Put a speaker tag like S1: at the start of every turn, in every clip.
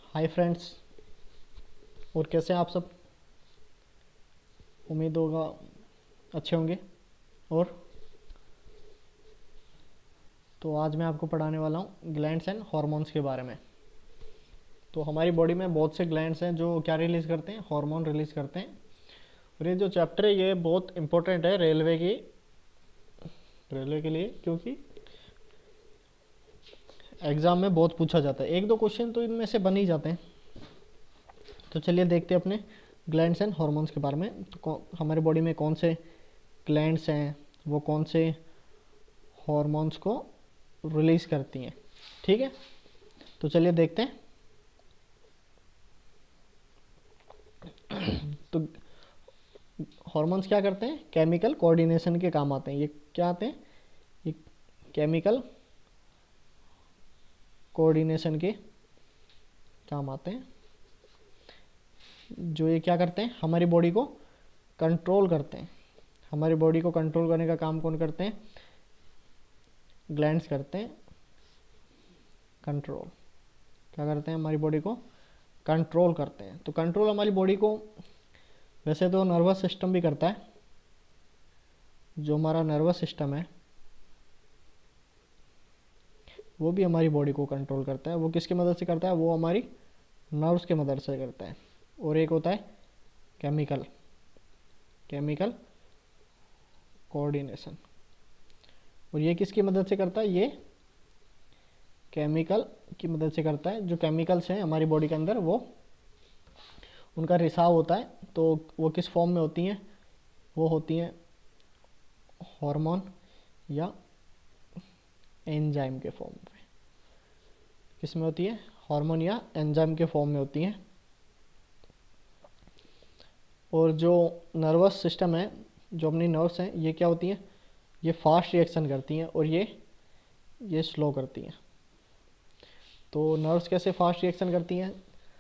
S1: Hi friends. और कैसे हैं आप सब? उम्मीद होगा अच्छे होंगे। और तो आज मैं आपको पढ़ाने वाला हूँ ग्लैंड्स एंड हॉर्मोन्स के बारे में। तो हमारी बॉडी में बहुत से ग्लैंड्स हैं जो क्या रिलीज़ करते हैं, हार्मोन रिलीज़ करते हैं। और ये जो चैप्टर है ये बहुत इंपॉर्टेंट है रेलवे के लिए, क्योंकि एग्ज़ाम में बहुत पूछा जाता है। एक दो क्वेश्चन तो इनमें से बन ही जाते हैं। तो चलिए देखते हैं अपने ग्लैंड्स एंड हार्मोन्स के बारे में। तो हमारी बॉडी में कौन से ग्लैंड्स हैं, वो कौन से हॉर्मोन्स को रिलीज़ करती हैं। ठीक है, तो चलिए देखते हैं। तो हॉर्मोन्स क्या करते हैं? केमिकल कोऑर्डिनेशन के काम आते हैं। ये क्या आते हैं? ये केमिकल कोऑर्डिनेशन के काम आते हैं। जो ये क्या करते हैं? हमारी बॉडी को कंट्रोल करते हैं। हमारी बॉडी को कंट्रोल करने का काम कौन करते हैं? ग्लैंड्स करते हैं। कंट्रोल क्या करते हैं? हमारी बॉडी को कंट्रोल करते हैं। तो कंट्रोल हमारी बॉडी को वैसे तो नर्वस सिस्टम भी करता है। जो हमारा नर्वस सिस्टम है वो भी हमारी बॉडी को कंट्रोल करता है। वो किसकी मदद से करता है? वो हमारी नर्व्स की मदद से करता है। और एक होता है केमिकल कोऑर्डिनेशन। और ये किसकी मदद से करता है? ये केमिकल की मदद से करता है। जो केमिकल्स हैं हमारी बॉडी के अंदर वो उनका रिसाव होता है। तो वो किस फॉर्म में होती हैं? वो होती हैं हार्मोन या एंजाइम के फॉर्म में। किस में होती है? हार्मोन या एंजाइम के फॉर्म में होती हैं। और जो नर्वस सिस्टम है, जो अपनी नर्व्स हैं, ये क्या होती हैं? ये फास्ट रिएक्शन करती हैं और ये स्लो करती हैं। तो नर्व्स कैसे फास्ट रिएक्शन करती हैं?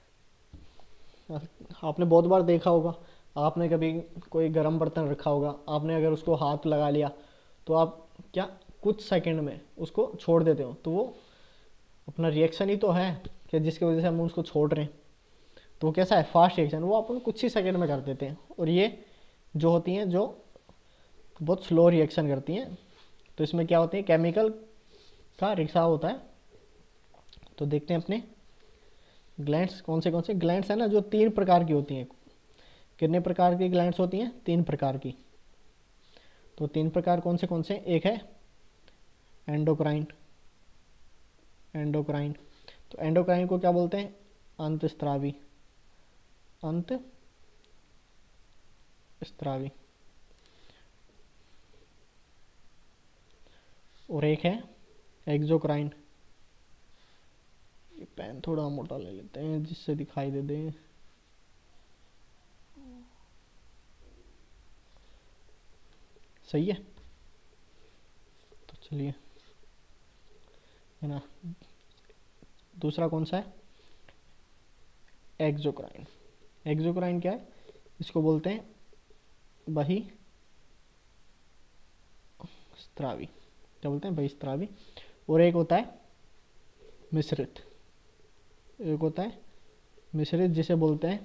S1: आपने बहुत बार देखा होगा। आपने कभी कोई गर्म बर्तन रखा होगा, आपने अगर उसको हाथ लगा लिया तो आप क्या कुछ सेकंड में उसको छोड़ देते हो। तो वो अपना रिएक्शन ही तो है कि जिसकी वजह से हम उसको छोड़ रहे हैं। तो वो कैसा है? Fast reaction. वो अपन कुछ ही सेकंड में कर देते हैं। और ये जो होती हैं जो बहुत स्लो रिएक्शन करती हैं। तो इसमें क्या होते हैं? केमिकल का रिसाव होता है। तो देखते हैं अपने ग्लैंड्स कौन से ग्लैंड्स हैं ना, जो 3 प्रकार की होती हैं। कितने प्रकार की ग्लैंड्स होती हैं? 3 प्रकार की। तो 3 प्रकार कौन से? एक है एंडोक्राइन। तो एंडोक्राइन को क्या बोलते हैं? अंतस्त्रावी। और एक है एक्सोक्राइन। ये पेन थोड़ा मोटा ले लेते हैं जिससे दिखाई दे दे। सही है, तो चलिए, है ना। दूसरा कौन सा है? एक्सोक्राइन। एक्सोक्राइन क्या है? इसको बोलते हैं बहिस्त्रावी। क्या बोलते हैं? बहिस्त्रावी। और एक होता है मिश्रित। जिसे बोलते हैं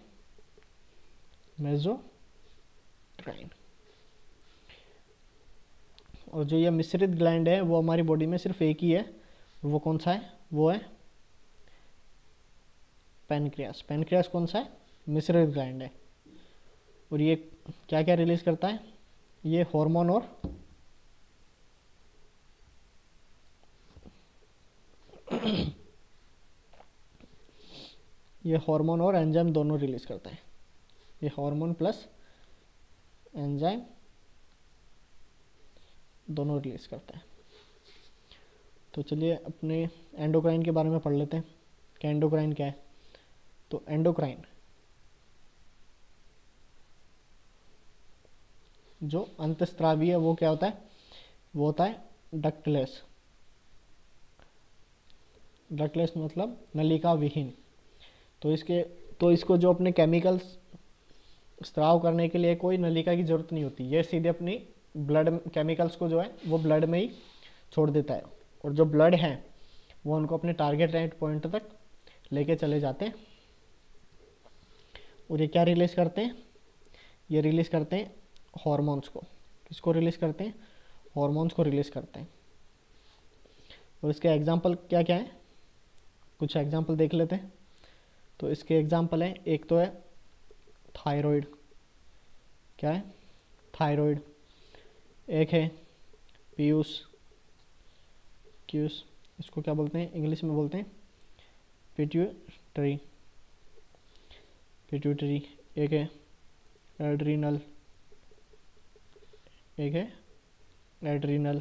S1: मेसोक्राइन। और जो ये मिश्रित ग्लैंड है वो हमारी बॉडी में सिर्फ एक ही है। वो कौन सा है? वो है पैनक्रियास। पैनक्रियास कौन सा है? मिश्रित ग्लैंड है। और ये क्या क्या रिलीज करता है? ये हार्मोन और एंजाइम दोनों रिलीज करता है। ये हार्मोन प्लस एंजाइम दोनों रिलीज करता है। तो चलिए अपने एंडोक्राइन के बारे में पढ़ लेते हैं कि एंडोक्राइन क्या है। तो एंडोक्राइन जो अंतस्त्रावी है वो क्या होता है? वो होता है डक्टलेस मतलब नलिका विहीन। तो इसको जो अपने केमिकल्स स्त्राव करने के लिए कोई नलिका की जरूरत नहीं होती। ये सीधे अपनी ब्लड केमिकल्स को जो है वो ब्लड में ही छोड़ देता है। और जो ब्लड है वो उनको अपने टारगेट पॉइंट तक लेके चले जाते हैं। और ये क्या रिलीज़ करते हैं, ये रिलीज़ करते हैं हॉर्मोन्स को। किसको रिलीज़ करते हैं, हॉर्मोन्स को रिलीज़ करते हैं। और इसके एग्जांपल क्या क्या है, कुछ एग्जांपल देख लेते हैं। तो इसके एग्जांपल हैं, एक तो है थायराइड, क्या है थायराइड, एक है पीयूष, क्यूस, इसको क्या बोलते हैं इंग्लिश में बोलते हैं पिट्यूटरी, पिट्यूटरी, एक है एड्रीनल, एक है एड्रीनल,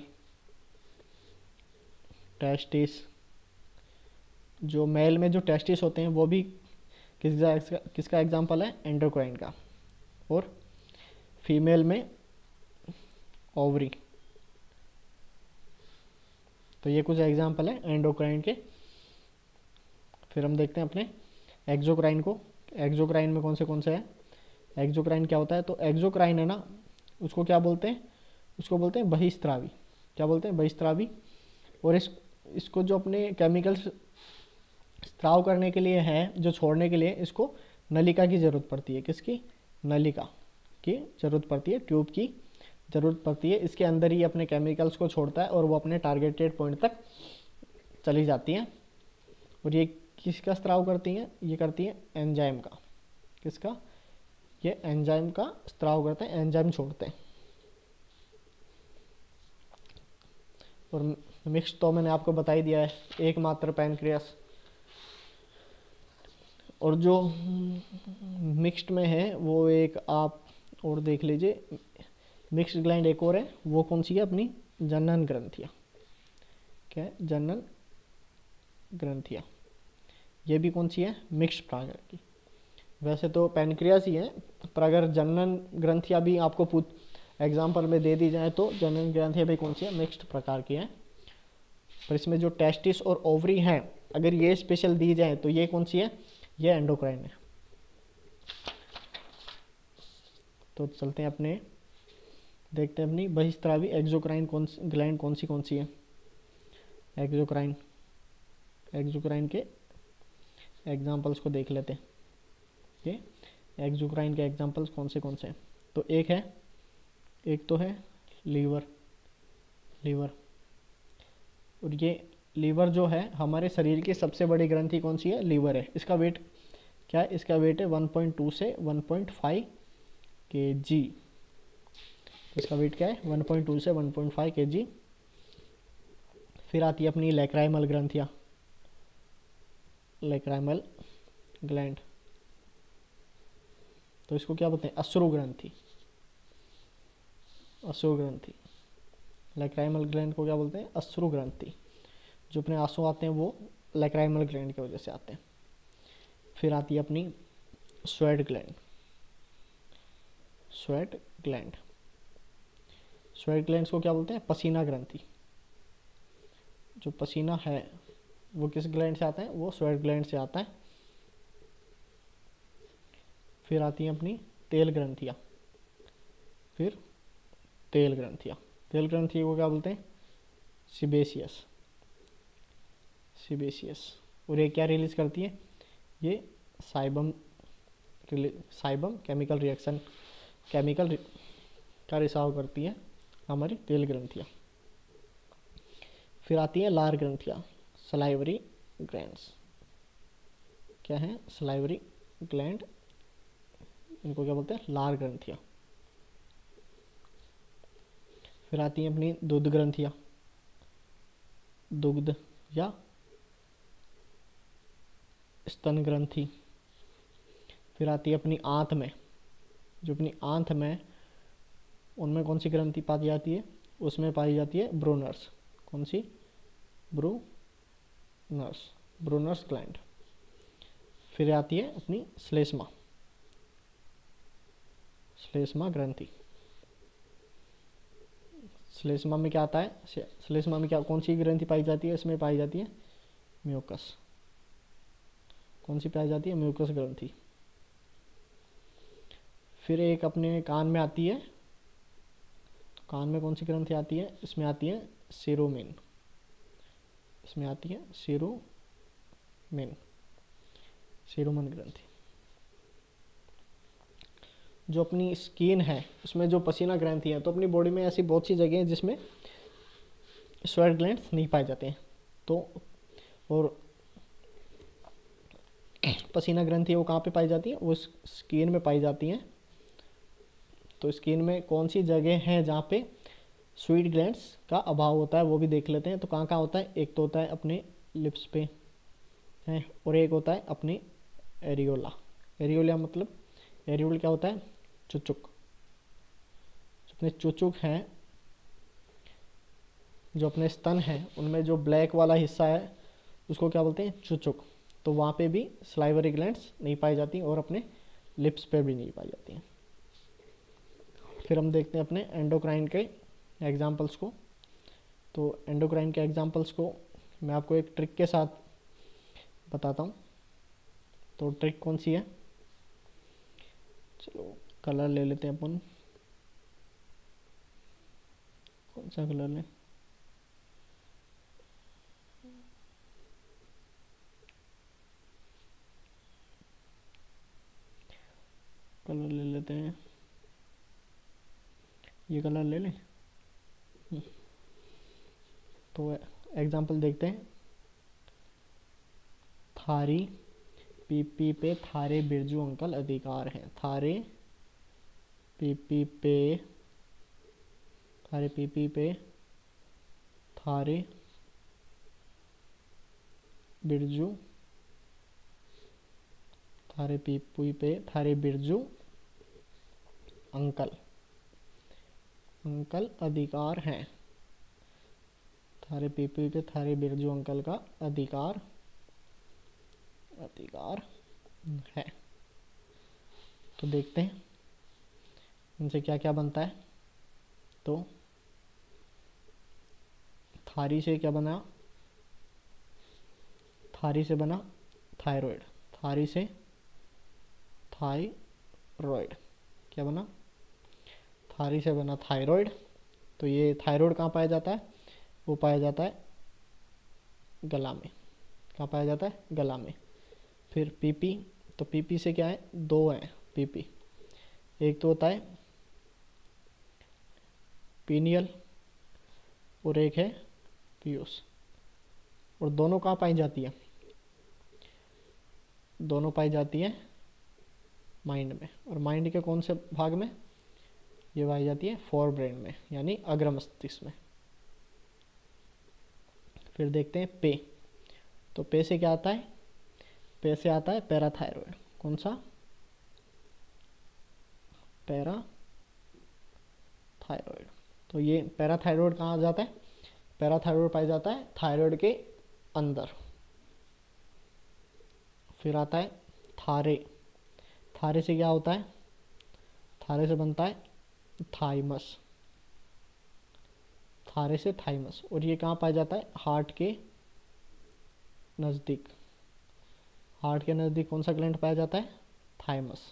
S1: टेस्टिस, जो मेल में जो टेस्टिस होते हैं वो भी किसका एग्जांपल है, एंडोक्राइन का। और फीमेल में ओवरी। तो ये कुछ एग्जांपल है एंडोक्राइन के। फिर हम देखते हैं अपने एक्सोक्राइन को। एक्सोक्राइन में कौन से है, एक्सोक्राइन क्या होता है, तो एक्सोक्राइन है ना, उसको क्या बोलते हैं, उसको बोलते हैं बहिस्त्रावी। क्या बोलते हैं, बहिस्त्रावी। और इसको जो अपने केमिकल्स स्त्राव करने के लिए है, जो छोड़ने के लिए इसको नलिका की ज़रूरत पड़ती है। किसकी, नलिका की ज़रूरत पड़ती है, ट्यूब की ज़रूरत पड़ती है। इसके अंदर ही अपने केमिकल्स को छोड़ता है और वो अपने टारगेटेड पॉइंट तक चली जाती हैं। और ये किसका स्त्राव करती हैं, ये करती हैं एंजाइम का। किसका, ये एंजाइम का स्त्राव करते हैं, एंजाइम छोड़ते हैं। और मिक्स तो मैंने आपको बता ही दिया है, एकमात्र पैनक्रियास। और जो मिक्स्ड में है वो एक आप और देख लीजिए, मिक्स्ड ग्लैंड एक और है, वो कौन सी है, अपनी जनन ग्रंथियाँ। क्या है, जनन ग्रंथियाँ। ये भी कौन सी है, मिक्स्ड प्रकार की। वैसे तो पैनक्रियास ही है, पर अगर जनन ग्रंथियाँ भी आपको एग्जाम्पल में दे दी जाए तो जनन ग्रंथियाँ भी कौन सी है, मिक्स्ड प्रकार की हैं। पर इसमें जो टेस्टिस और ओवरी हैं, अगर ये स्पेशल दी जाए तो ये कौन सी है, ये एंडोक्राइन है। तो चलते हैं अपने, देखते हैं अपनी बहिस्त्रावी एक्सोक्राइन ग्लैंड कौन सी है। एक्सोक्राइन, एक्सोक्राइन के एग्जाम्पल्स को देख लेते हैं। ये एक्सोक्राइन के एग्जाम्पल्स कौन से हैं। तो एक तो है लीवर, लीवर। और ये लीवर जो है, हमारे शरीर की सबसे बड़ी ग्रंथि कौन सी है, लीवर है। इसका वेट क्या है, इसका वेट है 1.2 से 1.5 kg। इसका वेट क्या है, 1.2 से 1.5 kg। फिर आती है अपनी लैक्राइमल ग्रंथियाँ, लैक्राइमल ग्लैंड। तो इसको क्या बोलते हैं, अश्रु ग्रंथि, अश्रु ग्रंथि। लैक्राइमल ग्लैंड को क्या बोलते हैं, अश्रु ग्रंथि। जो अपने आंसू आते हैं वो लैक्राइमल ग्लैंड की वजह से आते हैं। फिर आती है अपनी sweat gland, sweat gland. Sweat glands को क्या बोलते हैं, पसीना ग्रंथि। जो पसीना है वो किस ग्लैंड से आता है, वो स्वेट ग्लैंड से आता है। फिर आती हैं अपनी तेल ग्रंथियाँ, फिर तेल ग्रंथियाँ। तेल ग्रंथि को क्या बोलते हैं, सिबेशियस, सिबेशियस। और ये क्या रिलीज करती है, ये sebum, sebum chemical reaction, chemical का रिसाव करती है हमारी तेल ग्रंथियाँ। फिर आती है लार ग्रंथियाँ, सलाइवरी ग्लैंड्स। क्या है, सलाइवरी ग्लैंड, इनको क्या बोलते हैं, लार ग्रंथियाँ। फिर आती हैं अपनी दुग्ध ग्रंथियाँ, दुग्ध या स्तन ग्रंथि। फिर आती है अपनी आंत में, जो अपनी आंत में, उनमें कौन सी ग्रंथि पाई जाती है, उसमें पाई जाती है ब्रूनर्स। कौन सी, ब्रूनर्स, ब्रूनर्स ग्लैंड। फिर आती है अपनी श्लेष्मा, श्लेष्मा ग्रंथि। श्लेष्मा में क्या आता है, श्लेष्मा में क्या, कौन सी ग्रंथि पाई जाती है, इसमें पाई जाती है म्यूकस। कौन सी पाई जाती है, म्यूकस ग्रंथि। फिर एक अपने कान में आती है, कान में कौन सी ग्रंथि आती है, इसमें आती है सीरोमिन, इसमें आती है सीरोमिन, सीरोमन ग्रंथि। जो अपनी स्किन है उसमें जो पसीना ग्रंथि है, तो अपनी बॉडी में ऐसी बहुत सी जगह हैं जिसमें स्वेट ग्लैंड्स नहीं पाए जाते हैं। तो और पसीना ग्रंथि है वो कहाँ पे पाई जाती है, वो स्किन में पाई जाती हैं। तो स्किन में कौन सी जगह है जहाँ पे स्वीट ग्लैंड्स का अभाव होता है वो भी देख लेते हैं। तो कहाँ कहाँ होता है, एक तो होता है अपने लिप्स पे है, और एक होता है अपनी एरियोला। एरियोला मतलब, एरियोल क्या होता है, चुचुक। अपने चुचुक हैं, जो अपने स्तन हैं उनमें जो ब्लैक वाला हिस्सा है उसको क्या बोलते हैं, चुचुक। तो वहाँ पे भी सलाइवरी ग्लैंड्स नहीं पाई जाती और अपने लिप्स पे भी नहीं पाई जाती हैं। फिर हम देखते हैं अपने एंडोक्राइन के एग्जाम्पल्स को। तो एंडोक्राइन के एग्जाम्पल्स को मैं आपको एक ट्रिक के साथ बताता हूँ। तो ट्रिक कौन सी है, चलो कलर ले लेते हैं अपन। कौन सा कलर लें, कलर ले लेते हैं, ये कलर ले लें। तो एग्जाम्पल देखते हैं। थारी पीपी पे थारे बिरजू अंकल अधिकार हैं। थारे पीपी पे, थारे पीपी पे थारे बिरजू, थारे पीपी पे थारे बिरजू अंकल, अंकल अधिकार हैं। थारे पीपी पे थारे बिरजू अंकल का अधिकार, अधिकार है। तो देखते हैं इनसे क्या क्या बनता है। तो थारी से क्या बना, थारी से बना थायराइड। थारी से थायराइड क्या बना, थारी से बना थायराइड। तो ये थायराइड कहाँ पाया जाता है, वो पाया जाता है गला में। कहाँ पाया जाता है, गला में। फिर पीपी, तो पीपी से क्या है, दो हैं पीपी। एक तो होता है पीनियल और एक है पीयूष। और दोनों कहाँ पाई जाती है, दोनों पाई जाती है माइंड में। और माइंड के कौन से भाग में, ये पाई जाती है फोर ब्रेन में, यानी अग्र मस्तिष्क में। फिर देखते हैं पे। तो पे से क्या आता है, पे से आता है पैराथायरॉयड। कौन सा, पैराथायरॉयड। तो ये पैराथायरॉयड कहाँ आ जाता है, पैराथायरॉयड पाया जाता है थायराइड के अंदर। फिर आता है थारे। थारे से क्या होता है, थारे से बनता है थाइमस। थारे से थाइमस। और ये कहाँ पाया जाता है, हार्ट के नज़दीक। हार्ट के नज़दीक कौन सा ग्लैंड पाया जाता है, थाइमस।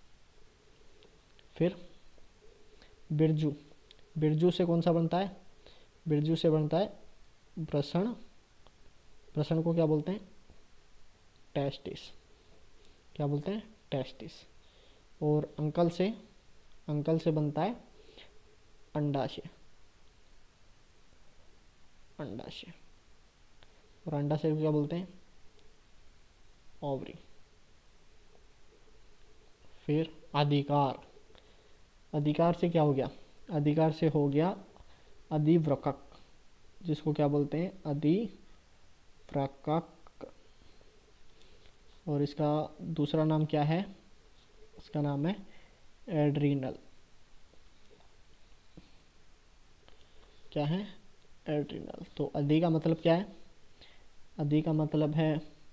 S1: फिर बिरजू। बिरजू से कौन सा बनता है, बिरजू से बनता है ब्रषण। ब्रषण को क्या बोलते हैं, टेस्टिस। क्या बोलते हैं, टेस्टिस। और अंकल से, अंकल से बनता है अंडाशय। अंडाशय। और अंडाशय को क्या बोलते हैं, ओवरी। फिर अधिकार। अधिकार से क्या हो गया, अधिकार से हो गया अधिवृक्क, जिसको क्या बोलते हैं, अधिवृक्क। और इसका दूसरा नाम क्या है, इसका नाम है एड्रीनल। क्या है, एड्रीनल। तो अधि का मतलब क्या है, अधि का मतलब है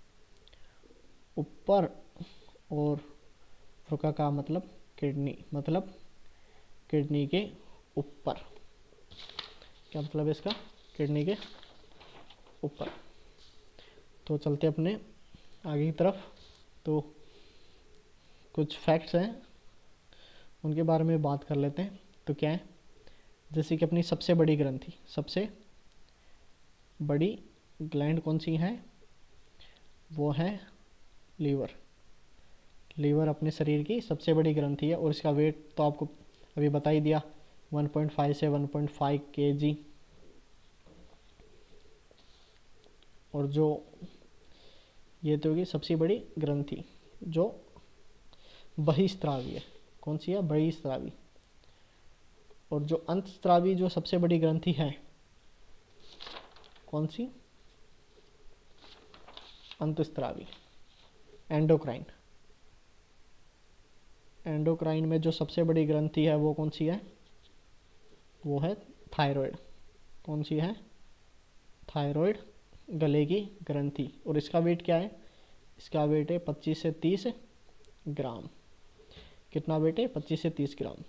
S1: ऊपर, और वृक्क का मतलब किडनी, मतलब किडनी के ऊपर। क्या मतलब है इसका, किडनी के ऊपर। तो चलते अपने आगे की तरफ। तो कुछ फैक्ट्स हैं उनके बारे में बात कर लेते हैं। तो क्या है, जैसे कि अपनी सबसे बड़ी ग्रंथि, सबसे बड़ी ग्लैंड कौन सी है, वो है लीवर। लीवर अपने शरीर की सबसे बड़ी ग्रंथि है और इसका वेट तो आपको अभी बता ही दिया, 1.5 से 1.5 kg। और जो ये तो होगी सबसे बड़ी ग्रंथि जो बहिस्त्रावी है। कौन सी है? बहिस्त्रावी। और जो अंतस्त्रावी जो सबसे बड़ी ग्रंथि है, कौन सी? अंतस्त्रावी, एंडोक्राइन। एंडोक्राइन में जो सबसे बड़ी ग्रंथि है वो कौन सी है? वो है थायराइड। कौन सी है? थायराइड गले की ग्रंथि। और इसका वेट क्या है? इसका वेट है 25 से 30 ग्राम। कितना वेट है? 25 से 30 ग्राम।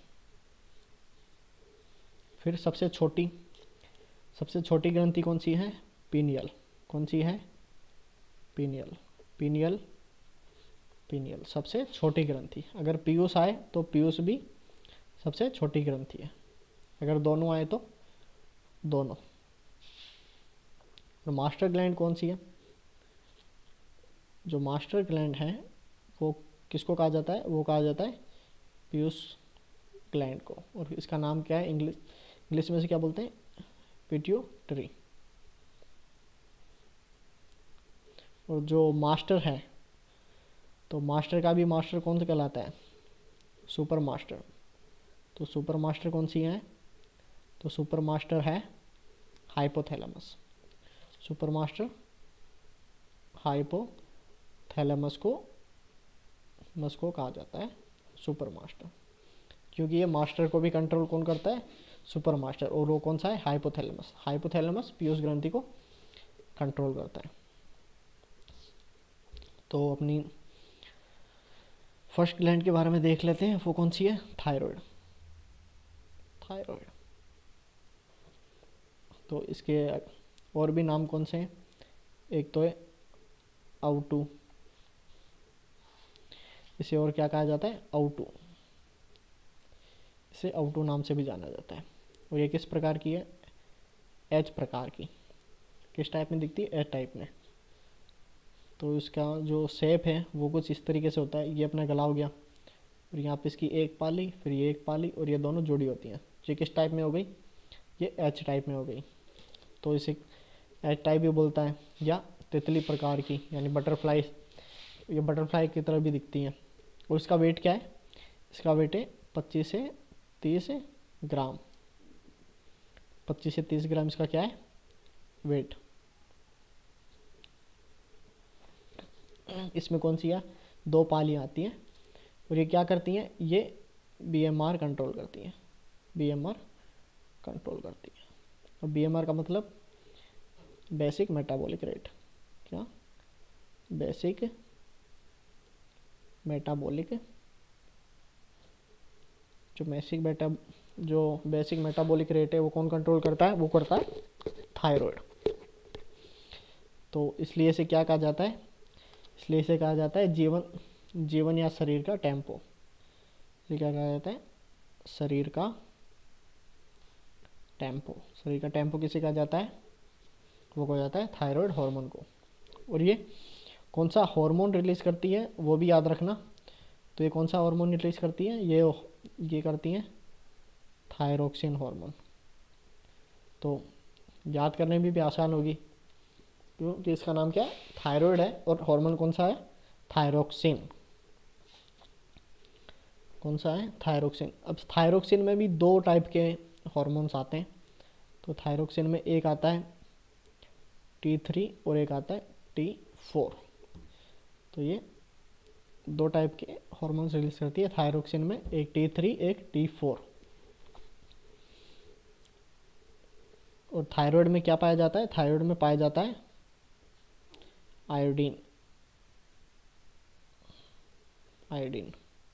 S1: फिर सबसे छोटी ग्रंथि कौन सी है? पीनियल। कौन सी है? पीनियल। पीनियल पीनियल सबसे छोटी ग्रंथि। अगर पीयूष आए तो पीयूष भी सबसे छोटी ग्रंथि है। अगर दोनों आए तो दोनों। और मास्टर ग्लैंड कौन सी है? जो मास्टर ग्लैंड है वो किसको कहा जाता है? वो कहा जाता है पीयूष ग्लैंड को। और इसका नाम क्या है? इंग्लिश में से क्या बोलते हैं? पिट्यूटरी। और जो मास्टर है, तो मास्टर का भी मास्टर कौन सा कहलाता है? Super master. तो सुपर मास्टर कौन सी है? तो सुपर मास्टर है हाइपोथैलेमस। सुपर मास्टर हाइपोथैलेमस को कहा जाता है सुपर मास्टर, क्योंकि ये मास्टर को भी कंट्रोल कौन करता है? Super master. और वो कौन सा है? हाइपोथैलेमस। हाइपोथैलेमस पीयूष ग्रंथि को कंट्रोल करता है। तो अपनी फर्स्ट ग्लैंड के बारे में देख लेते हैं। वो कौन सी है? थायराइड। थायराइड। तो इसके और भी नाम कौन से हैं? एक तो है आउटू। इसे और क्या कहा जाता है? आउटू। इसे आउटू नाम से भी जाना जाता है। और ये किस प्रकार की है? एच प्रकार की। किस टाइप में दिखती है? एच टाइप में। तो इसका जो शेप है वो कुछ इस तरीके से होता है। ये अपना गला हो गया और यहाँ पे इसकी एक पाली, फिर ये एक पाली, और ये दोनों जुड़ी होती हैं। ये किस टाइप में हो गई? ये एच टाइप में हो गई। तो इसे एच टाइप भी बोलता है, या तितली प्रकार की, यानी बटरफ्लाई। ये बटरफ्लाई की तरह भी दिखती हैं। और इसका वेट क्या है? इसका वेट है 25 से 30 ग्राम। 25 से 30 ग्राम इसका क्या है? वेट। इसमें कौन सी है? 2 पालियाँ आती हैं। और ये क्या करती हैं? ये बीएमआर कंट्रोल करती हैं। बीएमआर कंट्रोल करती है। और बीएमआर का मतलब बेसिक मेटाबॉलिक रेट। क्या? Basic metabolic. जो बेसिक मेटाबॉलिक रेट है वो कौन कंट्रोल करता है? वो करता है थायराइड। तो इसलिए इसे क्या कहा जाता है? इसलिए इसे कहा जाता है जीवन या शरीर का टेम्पो। इसे क्या कहा जाता है? शरीर का टेम्पो। शरीर का टेम्पो किसे कहा जाता है? वो कहा जाता है थायराइड हार्मोन को। और ये कौन सा हार्मोन रिलीज करती है वो भी याद रखना। तो ये कौन सा हार्मोन रिलीज करती है? ये करती हैं थायरोक्सिन हार्मोन। तो याद करने में भी आसान होगी, क्योंकि इसका नाम क्या है? थायराइड है। और हार्मोन कौन सा है? थायरोक्सिन। कौन सा है? थायरोक्सिन। अब थायरोक्सिन में भी 2 टाइप के हार्मोन्स आते हैं। तो थायरोक्सिन में एक आता है T3 और एक आता है T4। तो ये 2 टाइप के हार्मोन्स रिलीज करती है थायरोक्सिन में, एक T3 एक T4। और थायराइड में क्या पाया जाता है? थायराइड में पाया जाता है आयोडीन। आयोडीन।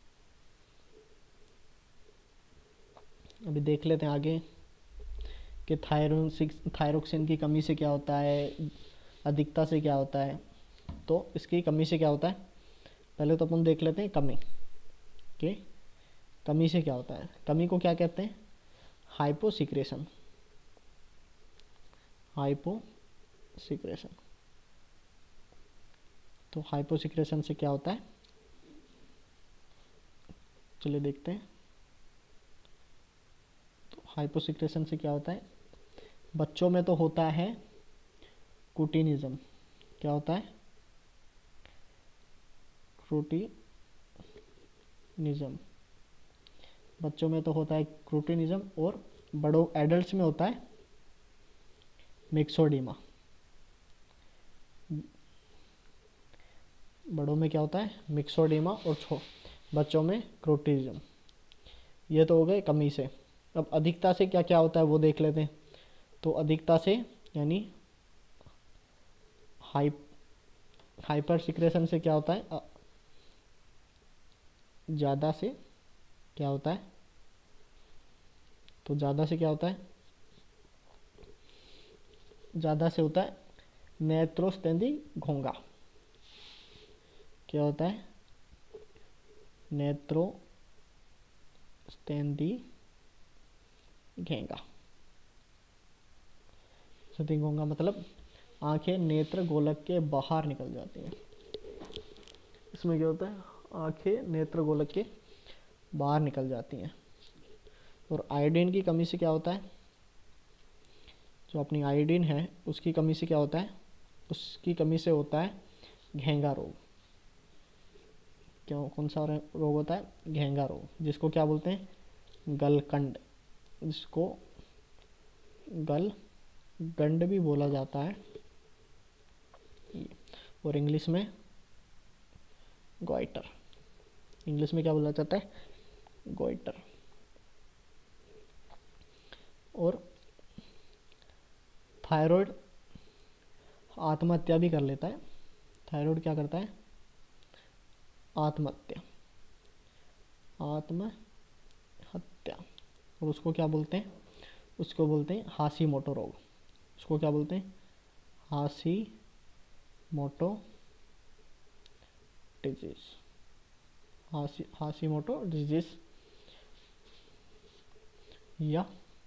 S1: अभी देख लेते हैं आगे कि थायरोक्सिन की कमी से क्या होता है, अधिकता से क्या होता है। तो इसकी कमी से क्या होता है? पहले तो अपन देख लेते हैं कमी कि कमी से क्या होता है। कमी को क्या कहते हैं? हाइपोसिक्रेशन। हाइपोसिक्रेशन। तो हाइपोसिक्रेशन से क्या होता है? चलिए देखते हैं। तो हाइपोसिक्रेशन से क्या होता है, बच्चों में तो होता है क्रूटिनिज्म। क्या होता है, क्रूटिनिज्म। बच्चों में तो होता है क्रूटिनिज्म, और बड़ों एडल्ट्स में होता है मिक्सोडीमा। बड़ों में क्या होता है, मिक्सोडीमा, और बच्चों में क्रूटिनिज्म। ये तो हो गए कमी से। अब अधिकता से क्या क्या होता है वो देख लेते हैं। तो अधिकता से यानी हाइपर सिक्रेशन से क्या होता है, ज़्यादा से क्या होता है, तो ज़्यादा से क्या होता है, ज़्यादा से होता है नेत्रोस्तेंदी घोंगा। क्या होता है, नेत्रोस्तेंदी घेंगा। स्तेंदी घोंगा मतलब आंखें नेत्र गोलक के बाहर निकल जाती हैं। इसमें क्या होता है, आंखें नेत्र गोलक के बाहर निकल जाती हैं। और आयोडीन की कमी से क्या होता है, जो अपनी आयोडीन है उसकी कमी से क्या होता है, उसकी कमी से होता है घेंगा रोग। क्यों, कौन सा रोग होता है, घेंगा रोग, जिसको क्या बोलते हैं, गलकंड, जिसको गलगंड भी बोला जाता है, और इंग्लिश में गोइटर। इंग्लिश में क्या बोला जाता है, गोइटर। और थायराइड आत्महत्या भी कर लेता है। थायराइड क्या करता है, आत्महत्या, आत्महत्या। और उसको क्या बोलते हैं, उसको बोलते हैं हाशीमोटो रोग। उसको क्या बोलते हैं, हाशीमोटो डिजीज। हाशीमोटो डिजीज या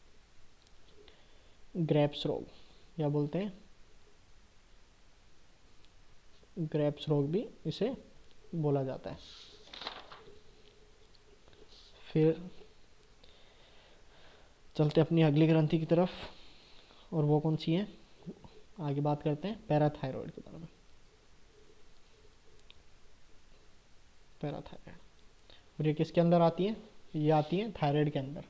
S1: ग्रेप्स रोग, या बोलते हैं ग्रेप्स रोग भी इसे बोला जाता है। फिर चलते अपनी अगली ग्रंथि की तरफ, और वो कौन सी है, आगे बात करते हैं पैराथायरॉयड के बारे में। पैराथायरॉयड, और ये किसके अंदर आती है, ये आती है थायराइड के अंदर।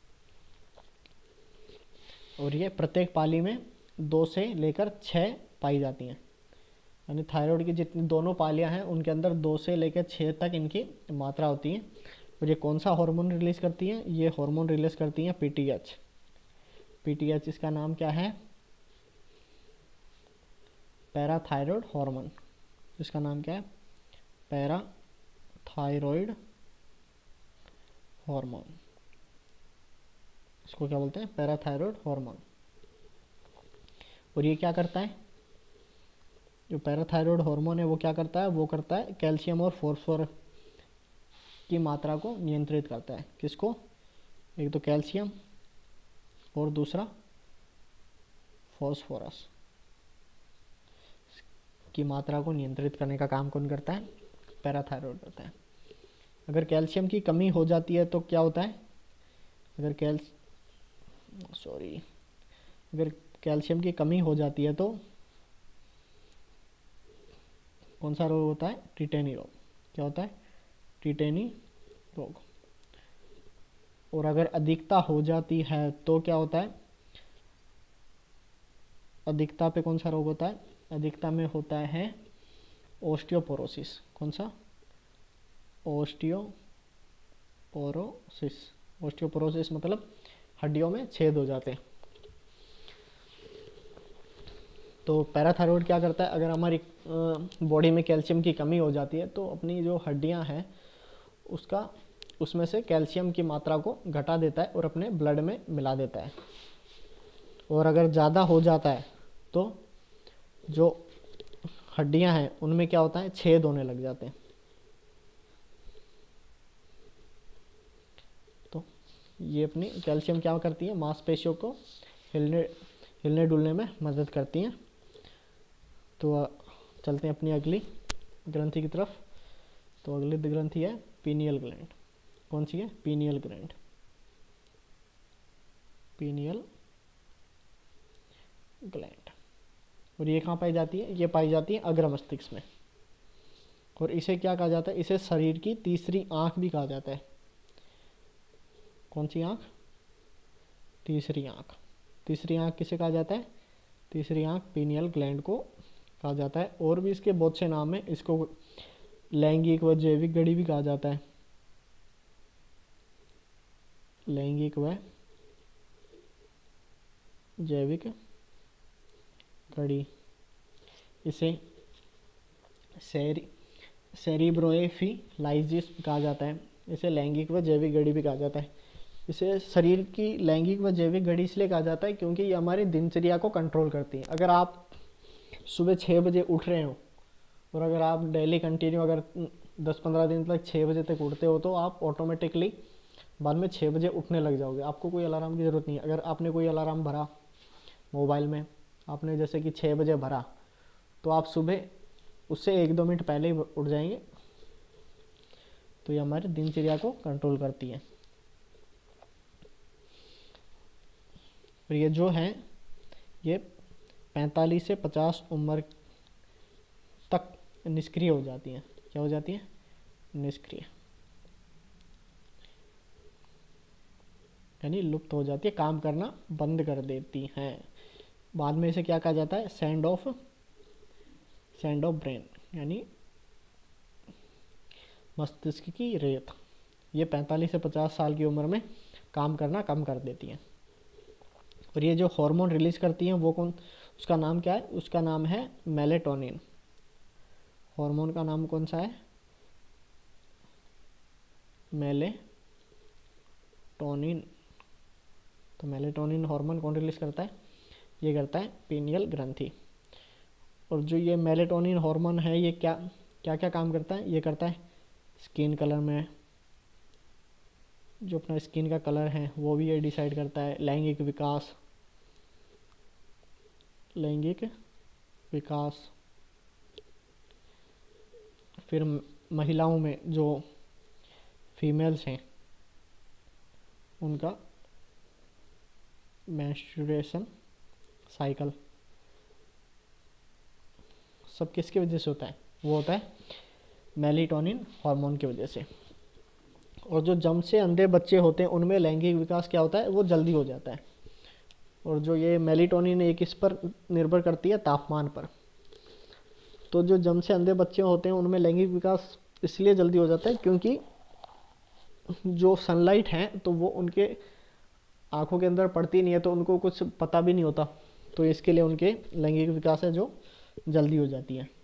S1: और ये प्रत्येक पाली में 2 से लेकर 6 पाई जाती हैं। यानी थायराइड की जितनी दोनों पालियां हैं उनके अंदर 2 से लेकर 6 तक इनकी मात्रा होती है। और ये कौन सा हार्मोन रिलीज करती हैं, ये हार्मोन रिलीज करती हैं पीटीएच। पीटीएच इसका नाम क्या है, पैराथायरॉयड हार्मोन। इसका नाम क्या है, पैराथायरॉयड हार्मोन। इसको क्या बोलते हैं, पैराथायरॉयड हार्मोन। और ये क्या करता है, जो पैराथायरॉयड हार्मोन है वो क्या करता है, वो करता है कैल्शियम और फॉस्फोरस की मात्रा को नियंत्रित करता है। किसको, एक तो कैल्शियम और दूसरा फॉस्फोरस की मात्रा को नियंत्रित करने का काम कौन करता है, पैराथायरॉयड करता है। अगर कैल्शियम की कमी हो जाती है तो क्या होता है, अगर कैल्शियम की कमी हो जाती है तो कौन सा रोग होता है, टिटेनी रोग। क्या होता है, टिटेनी रोग। और अगर अधिकता हो जाती है तो क्या होता है, अधिकता पे कौन सा रोग होता है, अधिकता में होता है ओस्टियोपोरोसिस। कौन सा, ओस्टियोपोरोसिस। ओस्टियोपोरोसिस मतलब हड्डियों में छेद हो जाते हैं। तो पैराथायरॉयड क्या करता है, अगर हमारी बॉडी में कैल्शियम की कमी हो जाती है तो अपनी जो हड्डियां हैं उसमें से कैल्शियम की मात्रा को घटा देता है और अपने ब्लड में मिला देता है। और अगर ज़्यादा हो जाता है तो जो हड्डियां हैं उनमें क्या होता है, छेद होने लग जाते हैं। तो ये अपनी कैल्शियम क्या करती है, मांसपेशियों को हिलने डुलने में मदद करती हैं। तो चलते हैं अपनी अगली ग्रंथि की तरफ। तो अगली ग्रंथि है पीनियल ग्लैंड। कौन सी है? Pineal gland. Pineal gland. और ये कहाँ पाई जाती है? ये पाई जाती है अग्र मस्तिष्क में। और इसे क्या कहा जाता है? इसे शरीर की तीसरी आंख भी कहा जाता है। कौन सी आंख? तीसरी आंख। तीसरी आंख किसे कहा जाता है? तीसरी आंख पीनियल ग्लैंड को कहा जाता है। और भी इसके बहुत से नाम हैं। इसको लैंगिक व जैविक घड़ी भी कहा जाता है। लैंगिक व जैविक घड़ी। इसे सेरिब्रोएफिलाइसिस कहा जाता है। इसे लैंगिक व जैविक घड़ी भी कहा जाता है। इसे शरीर की लैंगिक व जैविक घड़ी इसलिए कहा जाता है क्योंकि ये हमारी दिनचर्या को कंट्रोल करती है। अगर आप सुबह 6 बजे उठ रहे हो और अगर आप डेली कंटिन्यू अगर 10-15 दिन तक 6 बजे तक उठते हो तो आप ऑटोमेटिकली बाद में 6 बजे उठने लग जाओगे। आपको कोई अलार्म की ज़रूरत नहीं है। अगर आपने कोई अलार्म भरा मोबाइल में, आपने जैसे कि 6 बजे भरा, तो आप सुबह उससे 1-2 मिनट पहले ही उठ जाएंगे। तो ये हमारी दिनचर्या को कंट्रोल करती है। और ये जो है ये 45 से 50 उम्र तक निष्क्रिय हो जाती हैं। क्या हो जाती हैं? निष्क्रिय, यानी लुप्त हो जाती है, काम करना बंद कर देती हैं। बाद में इसे क्या कहा जाता है? सैंड ऑफ ब्रेन, यानी मस्तिष्क की रेत। ये 45 से 50 साल की उम्र में काम करना कम कर देती हैं। और ये जो हार्मोन रिलीज करती हैं वो कौन? उसका नाम क्या है? उसका नाम है मेलेटोनिन। हार्मोन का नाम कौन सा है? मेलेटोनिन। तो मेलेटोनिन हार्मोन कौन रिलीज करता है? ये करता है पीनियल ग्रंथि। और जो ये मेलेटोनिन हार्मोन है ये क्या क्या क्या काम करता है? ये करता है स्किन कलर में, जो अपना स्किन का कलर है वो भी ये डिसाइड करता है। लैंगिक विकास, फिर महिलाओं में जो फीमेल्स हैं उनका मेंस्ट्रुएशन साइकिल सब किसकी वजह से होता है? वो होता है मेलेटोनिन हार्मोन की वजह से। और जो जन्म से अंधे बच्चे होते हैं उनमें लैंगिक विकास क्या होता है? वो जल्दी हो जाता है। और जो ये मेलेटोनिन एक इस पर निर्भर करती है तापमान पर। तो जो जन्म से अंधे बच्चे होते हैं उनमें लैंगिक विकास इसलिए जल्दी हो जाता है क्योंकि जो सनलाइट है तो वो उनके आंखों के अंदर पड़ती नहीं है, तो उनको कुछ पता भी नहीं होता। तो इसके लिए उनके लैंगिक विकास है जो जल्दी हो जाती है।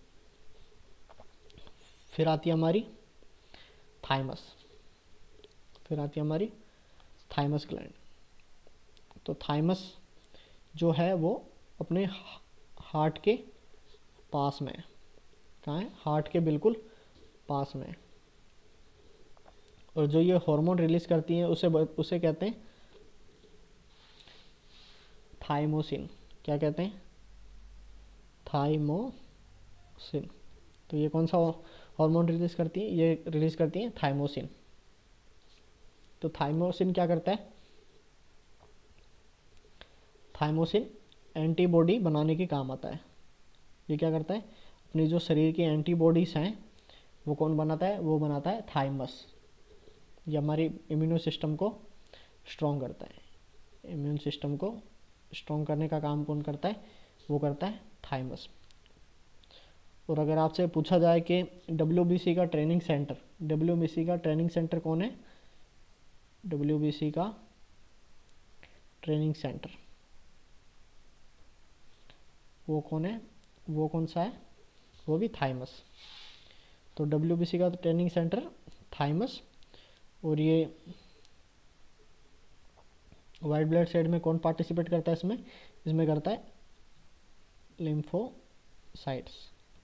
S1: फिर आती है हमारी थाइमस। फिर आती है हमारी थाइमस ग्लैंड। तो थाइमस जो है वो अपने हार्ट के पास में है। कहाँ है? हार्ट के बिल्कुल पास में। और जो ये हार्मोन रिलीज करती हैं उसे कहते हैं थाइमोसिन। क्या कहते हैं? थाइमोसिन। तो ये कौन सा हार्मोन रिलीज करती है? ये रिलीज करती है थाइमोसिन। तो थाइमोसिन क्या करता है? थाइमोसिन एंटीबॉडी बनाने के काम आता है। ये क्या करता है? अपनी जो शरीर की एंटीबॉडीज हैं वो कौन बनाता है? वो बनाता है थाइमस। ये हमारी इम्यूनो सिस्टम को स्ट्रॉन्ग करता है। इम्यून सिस्टम को स्ट्रॉन्ग करने का काम कौन करता है? वो करता है थाइमस। और अगर आपसे पूछा जाए कि WBC का ट्रेनिंग सेंटर कौन है? WBC का ट्रेनिंग सेंटर वो कौन है? वो कौन सा है? वो भी थाइमस। तो WBC का ट्रेनिंग सेंटर थाइमस। और ये वाइट ब्लड सेल में कौन पार्टिसिपेट करता है इसमें? इसमें करता है लिम्फोसाइट्स।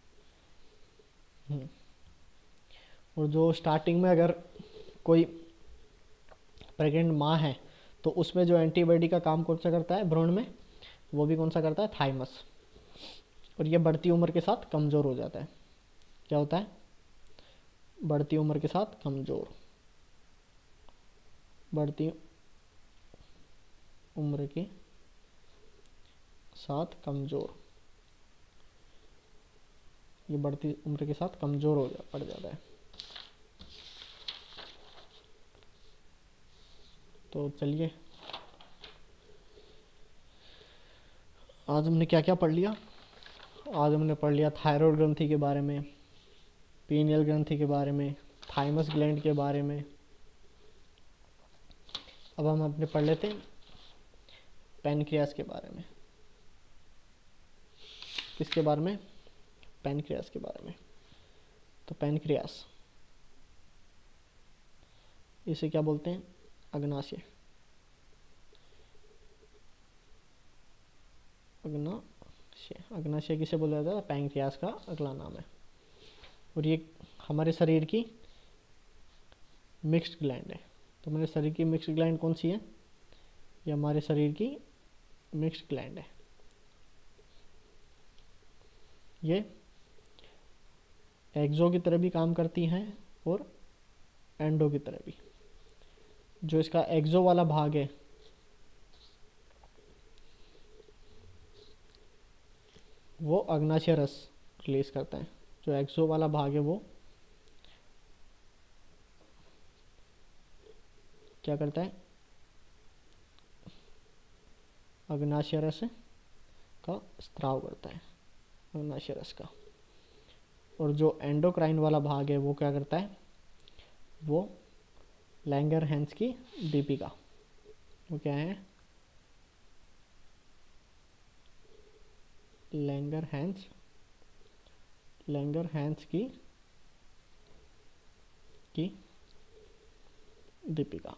S1: और जो स्टार्टिंग में अगर कोई प्रेग्नेंट माँ है तो उसमें जो एंटीबॉडी का काम कौन सा करता है भ्रूण में? वो भी कौन सा करता है? थाइमस। और ये बढ़ती उम्र के साथ कमज़ोर हो जाता है। क्या होता है? बढ़ती उम्र के साथ कमज़ोर। बढ़ती उम्र के साथ कमज़ोर, ये बढ़ती उम्र के साथ कमज़ोर पड़ जाता है। तो चलिए, आज हमने क्या क्या पढ़ लिया। आज हमने पढ़ लिया थायराइड ग्रंथि के बारे में, पीनियल ग्रंथि के बारे में, थाइमस ग्लैंड के बारे में। अब हम अपने पढ़ लेते हैं पैनक्रियास के बारे में। किसके बारे में? पैनक्रियास के बारे में। तो पैनक्रियास, इसे क्या बोलते हैं? अग्नाशय। अग्नाशय किसे बोला जाता है? पैनक्रियास का अगला नाम है। और ये हमारे शरीर की मिक्स्ड ग्लैंड है। तो हमारे शरीर की मिक्स्ड ग्लैंड कौन सी है? ये हमारे शरीर की मिक्स्ड ग्लैंड है। ये एक्सो की तरह भी काम करती हैं और एंडो की तरह भी। जो इसका एक्सो वाला भाग है वो अग्नाशय रस रिलीज करता है। जो एक्सो वाला भाग है वो क्या करता है? अग्नाशय रस का स्त्राव करता है, अग्नाशय रस का। और जो एंडोक्राइन वाला भाग है वो क्या करता है? वो लैंगरहैंस की दीपिका, वो क्या है? लैंगरहैंस की दीपिका।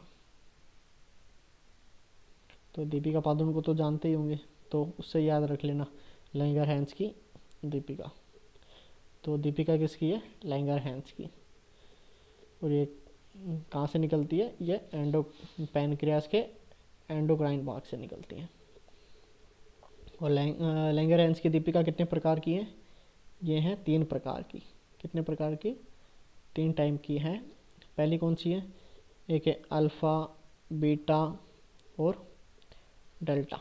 S1: तो दीपिका पादुकोण को तो जानते ही होंगे, तो उससे याद रख लेना लैंगरहैंस की दीपिका। तो दीपिका किसकी है? लैंगरहैंस की। और ये कहाँ से निकलती है? ये पैनक्रियास के एंडोक्राइन भाग से निकलती है। और लैंगरहैंस की दीपिका कितने प्रकार की है? ये हैं 3 प्रकार की। कितने प्रकार की? 3 टाइप की हैं। पहली कौन सी है? एक है अल्फ़ा, बीटा और डेल्टा।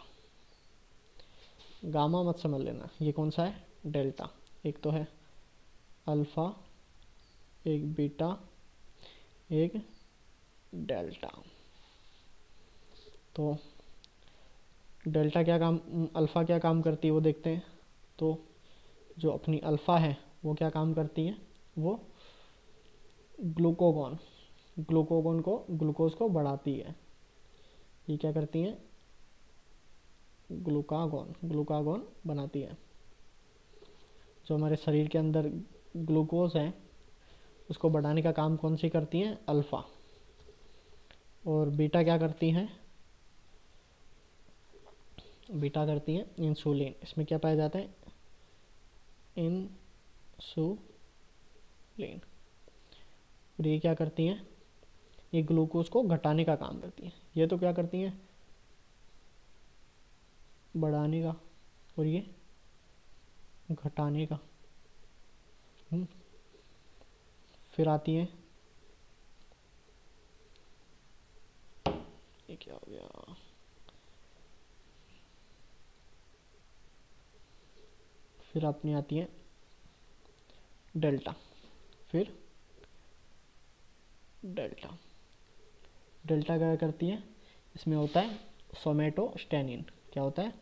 S1: गामा मत समझ लेना, ये कौन सा है? डेल्टा। एक तो है अल्फ़ा, एक बीटा, एक डेल्टा। तो डेल्टा क्या काम, अल्फ़ा क्या काम करती है वो देखते हैं। तो जो अपनी अल्फ़ा है वो क्या काम करती है? वो ग्लूकोगोन को, ग्लूकोज को बढ़ाती है। ये क्या करती है? ग्लूकागोन बनाती है। जो हमारे शरीर के अंदर ग्लूकोज है उसको बढ़ाने का काम कौन सी करती हैं? अल्फ़ा। और बीटा क्या करती हैं? बीटा करती हैं इंसुलिन। इसमें क्या पाया जाता है? इंसुलिन। और ये क्या करती हैं? ये ग्लूकोज को घटाने का काम करती हैं। ये तो क्या करती हैं? बढ़ाने का, और ये घटाने का। फिर आती हैं, ये क्या हो गया? फिर अपनी आती है डेल्टा। फिर डेल्टा क्या करती है? इसमें होता है सोमेटोस्टेनिन। क्या होता है?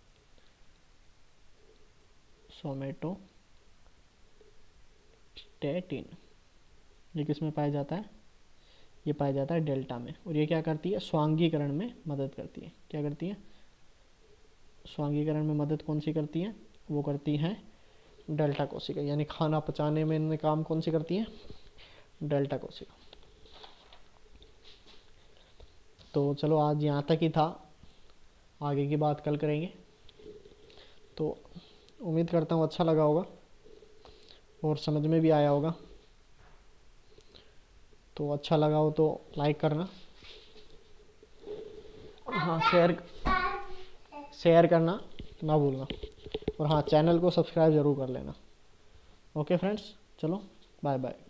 S1: सोमेटोस्टेटिन। ये किस में पाया जाता है? ये पाया जाता है डेल्टा में। और ये क्या करती है? स्वांगीकरण में मदद करती है। क्या करती है? स्वांगीकरण में मदद कौन सी करती है? वो करती है डेल्टा कोशिका। यानी खाना पचाने में इनमें काम कौन सी करती है? डेल्टा कोशिका। तो चलो आज यहाँ तक ही था, आगे की बात कल करेंगे। तो उम्मीद करता हूँ अच्छा लगा होगा और समझ में भी आया होगा। तो अच्छा लगा हो तो लाइक करना, हाँ शेयर करना ना भूलना। और हाँ, चैनल को सब्सक्राइब ज़रूर कर लेना। ओके फ्रेंड्स, चलो बाय बाय।